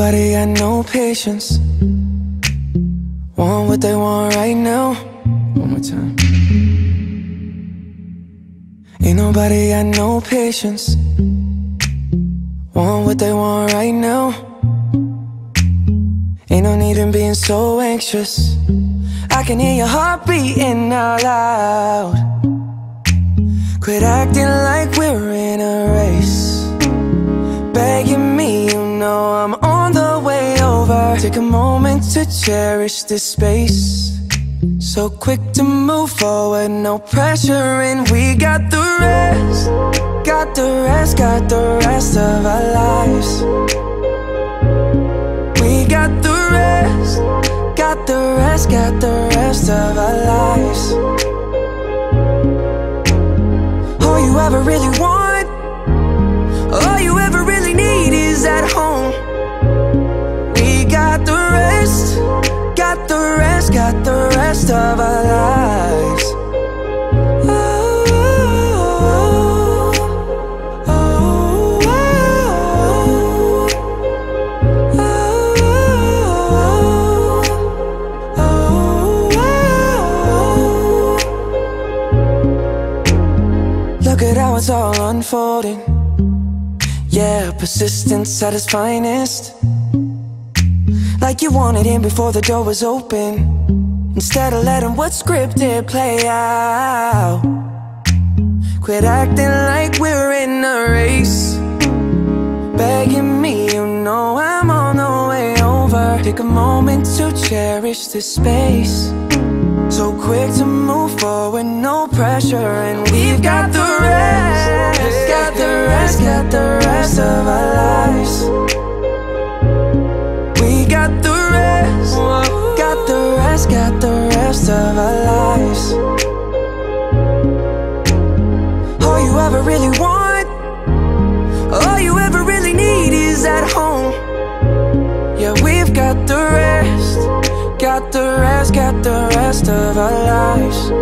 nobody got no patience. Want what they want right now. One more time. Ain't nobody got no patience. Want what they want right now. Ain't no need in being so anxious. I can hear your heart beating out loud. Quit acting like we're in a race. Begging me, you know I'm on the way over. Take a moment to cherish this space. So quick to move forward, no pressure, and we got the rest. Got the rest, got the rest of our lives. We got the rest. Got the rest, got the rest of our lives. All you ever really want, all you ever really need is at home. We got the rest, got the rest, got the rest of our lives. Look at how it's all unfolding. Yeah, persistence at its finest. Like you wanted in before the door was open, instead of letting what's scripted play out. Quit acting like we're in a race. Begging me, you know I'm on the way over. Take a moment to cherish this space. So quick to move forward, no pressure, and we've got the rest. Got the rest, got the rest of our lives. We got the rest, got the rest, got the rest of our lives. All you ever really want, all you ever really need is at home. Yeah, we've got the rest, got the rest, got the rest of our lives.